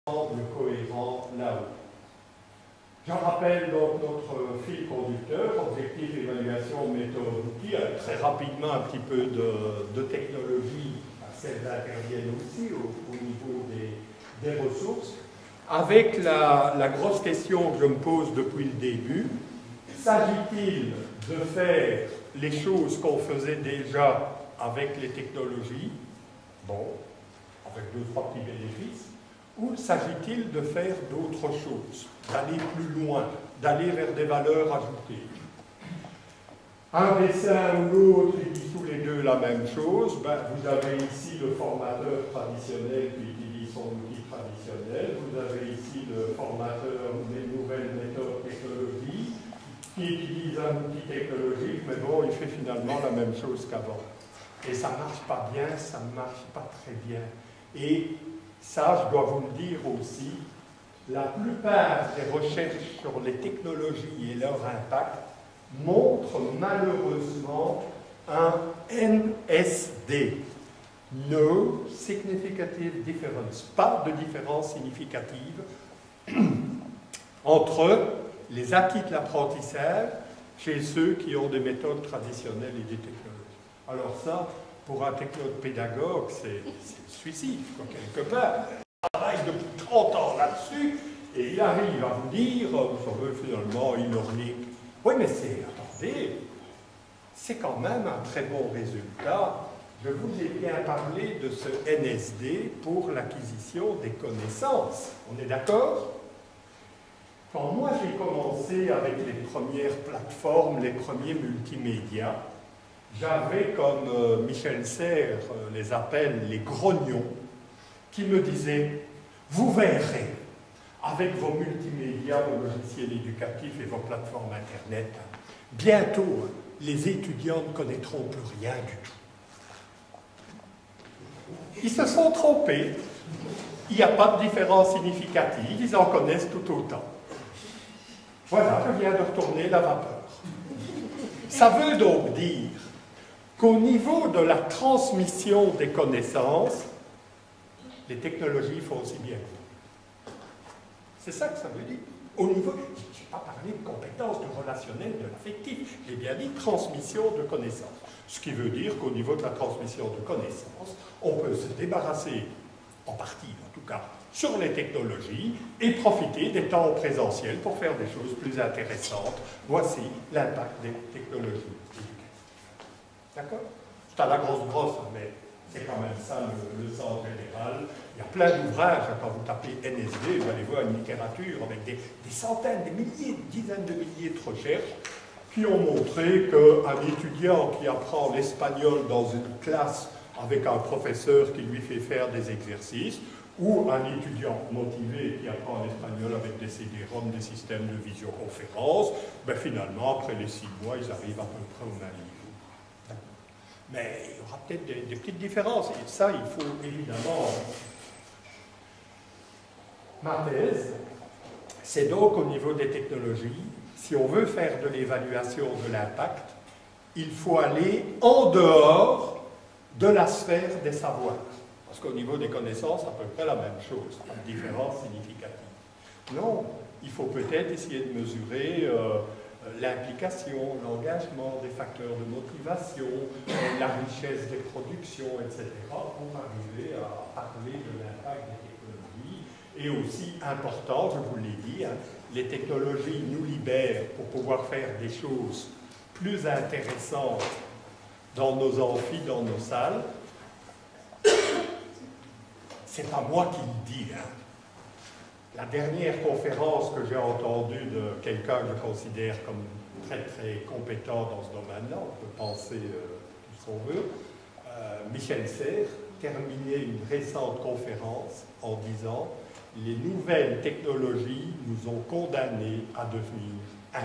ensemble cohérent là-haut. J'en rappelle donc notre fil conducteur, objectif, évaluation, méthode, outil, très rapidement un petit peu de technologie, celles interviennent aussi au niveau des ressources, avec la grosse question que je me pose depuis le début, s'agit-il de faire les choses qu'on faisait déjà avec les technologies, bon, avec deux, trois petits bénéfices, ou s'agit-il de faire d'autres choses, d'aller plus loin, d'aller vers des valeurs ajoutées? Un dessin ou l'autre, ils disent tous les deux la même chose. Ben, vous avez ici le formateur traditionnel qui utilise son outil traditionnel, vous avez ici le formateur des nouvelles méthodes technologiques qui utilise un outil technologique, mais bon, il fait finalement la même chose qu'avant. Et ça ne marche pas bien, ça ne marche pas très bien. Et ça, je dois vous le dire aussi, la plupart des recherches sur les technologies et leur impact montrent malheureusement un NSD, No Significative Difference, pas de différence significative entre les acquis de l'apprentissage chez ceux qui ont des méthodes traditionnelles et des technologies. Alors ça, pour un technopédagogue, c'est le suicide, quoi, quelque part. Il travaille depuis 30 ans là-dessus, et il arrive à vous dire, vous savez, finalement, ironique. Oui, mais attendez, c'est quand même un très bon résultat. Je vous ai bien parlé de ce NSD pour l'acquisition des connaissances. On est d'accord? Quand moi j'ai commencé avec les premières plateformes, les premiers multimédias, j'avais, comme Michel Serres les appelle, les grognons, qui me disaient « Vous verrez, avec vos multimédias, vos logiciels éducatifs et vos plateformes Internet, bientôt, les étudiants ne connaîtront plus rien du tout. » Ils se sont trompés. Il n'y a pas de différence significative, ils en connaissent tout autant. Voilà, je viens de retourner la vapeur. Ça veut donc dire qu'au niveau de la transmission des connaissances, les technologies font aussi bien. C'est ça que ça veut dire. Au niveau, je n'ai pas parlé de compétences, de relationnel, de l'affectif, j'ai bien dit transmission de connaissances. Ce qui veut dire qu'au niveau de la transmission de connaissances, on peut se débarrasser, en partie en tout cas, sur les technologies et profiter des temps en présentiel pour faire des choses plus intéressantes. Voici l'impact des technologies éducatives. D'accord? C'est à la grosse brosse, mais c'est quand même ça le sens général. Il y a plein d'ouvrages, quand vous tapez NSD, vous allez voir une littérature avec des centaines, des milliers, des dizaines de milliers de recherches qui ont montré qu'un étudiant qui apprend l'espagnol dans une classe avec un professeur qui lui fait faire des exercices, ou un étudiant motivé qui apprend l'espagnol avec des CD-ROM, des systèmes de visioconférence, ben finalement, après les 6 mois, ils arrivent à peu près au même niveau. Mais il y aura peut-être des petites différences, et ça, il faut évidemment... Ma thèse, c'est donc au niveau des technologies, si on veut faire de l'évaluation de l'impact, il faut aller en dehors de la sphère des savoirs. Parce qu'au niveau des connaissances, à peu près la même chose, pas de différence significative. Non, il faut peut-être essayer de mesurer l'implication, l'engagement, des facteurs de motivation, la richesse des productions, etc., pour arriver à parler de l'impact des technologies. Et aussi important, je vous l'ai dit, hein, les technologies nous libèrent pour pouvoir faire des choses plus intéressantes dans nos amphis, dans nos salles. C'est pas moi qui le dis. Hein. La dernière conférence que j'ai entendue de quelqu'un que je considère comme très très compétent dans ce domaine-là, on peut penser tout ce qu'on veut, Michel Serres terminait une récente conférence en disant « Les nouvelles technologies nous ont condamnés à devenir intelligents ».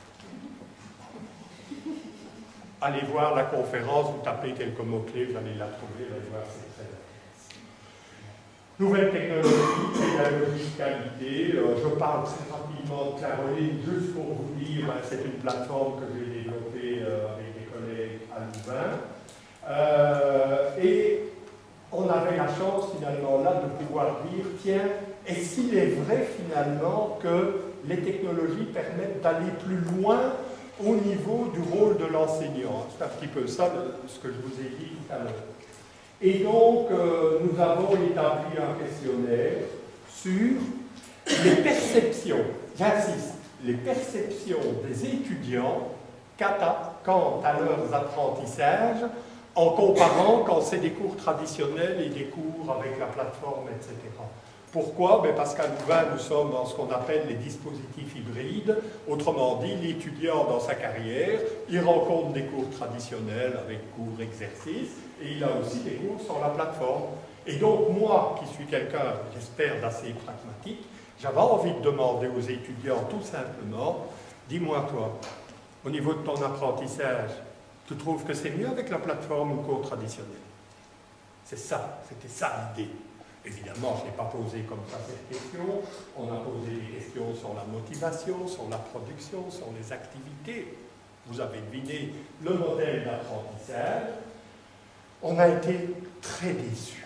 Allez voir la conférence, vous tapez quelques mots-clés, vous allez la trouver, vous allez voir, c'est très intéressant. Nouvelles technologies, pédagogie, qualité. Je parle très rapidement de Claroline, juste pour vous dire, c'est une plateforme que j'ai développée avec des collègues à Louvain. Et on avait la chance finalement là de pouvoir dire, tiens, est-ce qu'il est vrai finalement que les technologies permettent d'aller plus loin au niveau du rôle de l'enseignant? C'est un petit peu ça ce que je vous ai dit tout à l'heure. Et donc, nous avons établi un questionnaire sur les perceptions, j'insiste, les perceptions des étudiants quant à leurs apprentissages, en comparant quand c'est des cours traditionnels et des cours avec la plateforme, etc. Pourquoi? Parce qu'à Louvain, nous sommes dans ce qu'on appelle les dispositifs hybrides. Autrement dit, l'étudiant dans sa carrière, il rencontre des cours traditionnels avec cours exercices, et il a aussi des cours sur la plateforme. Et donc moi, qui suis quelqu'un, j'espère, d'assez pragmatique, j'avais envie de demander aux étudiants tout simplement, dis-moi toi, au niveau de ton apprentissage, tu trouves que c'est mieux avec la plateforme ou le cours traditionnel? C'est ça, c'était ça l'idée. Évidemment, je n'ai pas posé comme ça cette question. On a posé des questions sur la motivation, sur la production, sur les activités. Vous avez deviné le modèle d'apprentissage. On a été très déçus.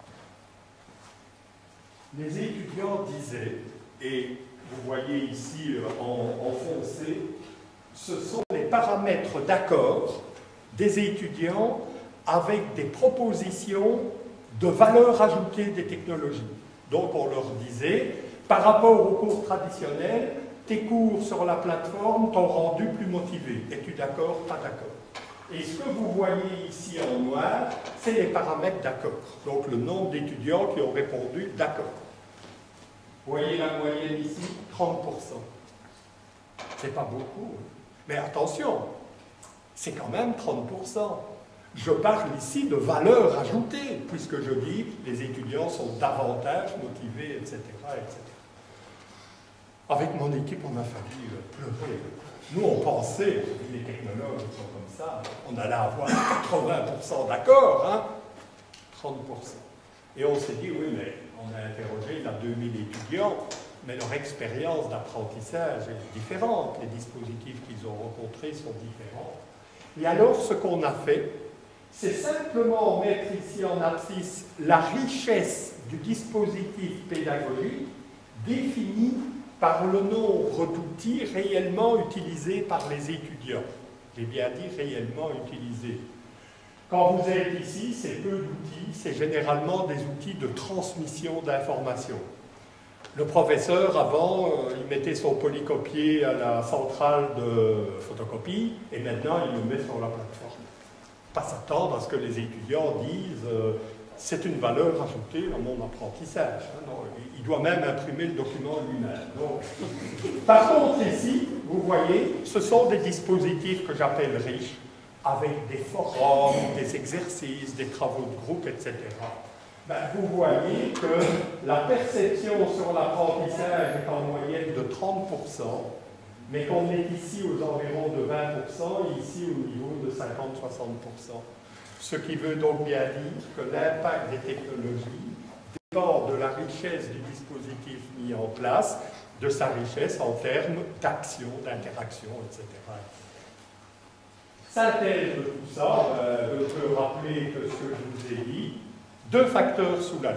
Les étudiants disaient, et vous voyez ici en foncé, ce sont les paramètres d'accord des étudiants avec des propositions de valeur ajoutée des technologies. Donc on leur disait, par rapport aux cours traditionnels, tes cours sur la plateforme t'ont rendu plus motivé. Es-tu d'accord? Pas d'accord. Et ce que vous voyez ici en noir, c'est les paramètres d'accord. Donc le nombre d'étudiants qui ont répondu d'accord. Vous voyez la moyenne ici, 30%. C'est pas beaucoup. Mais attention, c'est quand même 30%. Je parle ici de valeur ajoutée, puisque je dis que les étudiants sont davantage motivés, etc., etc. Avec mon équipe, on a failli pleurer. Nous, on pensait, les technologues sont comme ça, on allait avoir 80% d'accord, hein, 30%. Et on s'est dit, oui, mais on a interrogé là 2000 étudiants, mais leur expérience d'apprentissage est différente. Les dispositifs qu'ils ont rencontrés sont différents. Et alors, ce qu'on a fait, c'est simplement mettre ici en abscisse la richesse du dispositif pédagogique défini par le nombre d'outils réellement utilisés par les étudiants. J'ai bien dit réellement utilisés. Quand vous êtes ici, c'est peu d'outils, c'est généralement des outils de transmission d'informations. Le professeur, avant, il mettait son polycopier à la centrale de photocopie, et maintenant, il le met sur la plateforme. Pas s'attendre à ce que les étudiants disent c'est une valeur ajoutée dans mon apprentissage. Non, il doit même imprimer le document lui-même. Par contre, ici, vous voyez, ce sont des dispositifs que j'appelle riches, avec des forums, des exercices, des travaux de groupe, etc. Ben, vous voyez que la perception sur l'apprentissage est en moyenne de 30%, mais qu'on est ici aux environs de 20% et ici au niveau de 50-60%. Ce qui veut donc bien dire que l'impact des technologies dépend de la richesse du dispositif mis en place, de sa richesse en termes d'action, d'interaction, etc. Synthèse de tout ça, je peux rappeler que ce que je vous ai dit, 2 facteurs sous la loupe.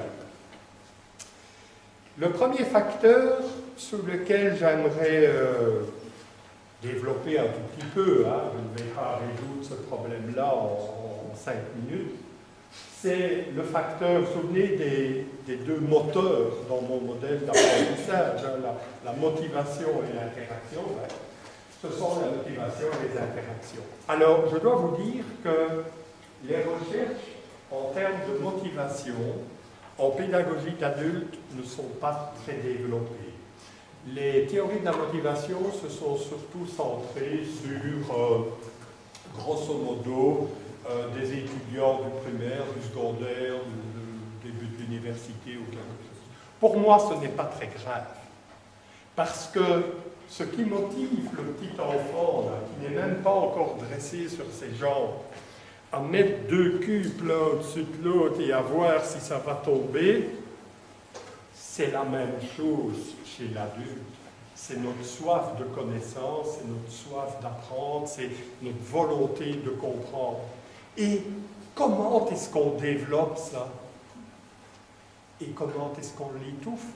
Le premier facteur sur lequel j'aimerais développer un tout petit peu, hein, je ne vais pas résoudre ce problème-là en 5 minutes, c'est le facteur, vous vous souvenez des 2 moteurs dans mon modèle d'apprentissage, hein, la motivation et l'interaction, ben, ce sont la motivation et les interactions. Alors, je dois vous dire que les recherches en termes de motivation en pédagogie d'adultes ne sont pas très développées. Les théories de la motivation se sont surtout centrées sur, grosso modo, des étudiants du primaire, du secondaire, du début de l'université ou quelque chose. Pour moi, ce n'est pas très grave. Parce que ce qui motive le petit enfant, là, qui n'est même pas encore dressé sur ses jambes, à mettre 2 cubes l'un au-dessus de l'autre et à voir si ça va tomber, c'est la même chose chez l'adulte. C'est notre soif de connaissance, c'est notre soif d'apprendre, c'est notre volonté de comprendre. Et comment est-ce qu'on développe ça? Et comment est-ce qu'on l'étouffe?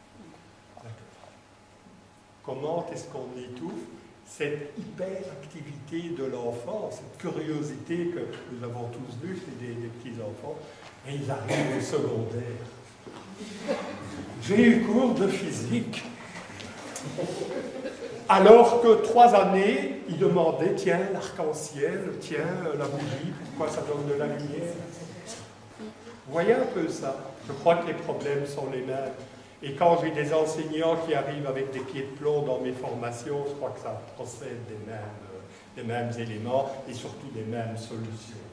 Comment est-ce qu'on étouffe cette hyperactivité de l'enfant, cette curiosité que nous avons tous vue chez des petits-enfants, et ils arrivent au secondaire. J'ai eu cours de physique. Alors que 3 années, ils demandaient, tiens, l'arc-en-ciel, tiens, la bougie, pourquoi ça donne de la lumière? Vous voyez un peu ça? Je crois que les problèmes sont les mêmes. Et quand j'ai des enseignants qui arrivent avec des pieds de plomb dans mes formations, je crois que ça procède des mêmes éléments et surtout des mêmes solutions.